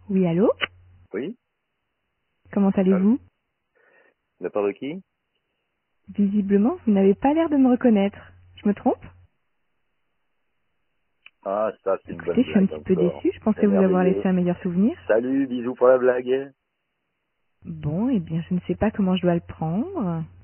Oui, allô? Oui, Comment allô. allez-vous? De la part de qui? Visiblement, vous n'avez pas l'air de me reconnaître. Je me trompe? Ah, ça, c'est une bonne Écoutez, je suis un blague petit peu encore. déçue. Je pensais C'est vous avoir laissé merveilleux. un meilleur souvenir. Salut, bisous pour la blague. Bon, eh bien, je ne sais pas comment je dois le prendre.